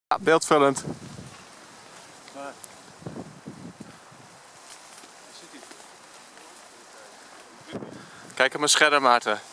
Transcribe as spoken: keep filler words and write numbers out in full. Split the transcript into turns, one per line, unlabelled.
Ja, beeldvullend.
Waar?
Kijk op mijn scherm, Maarten.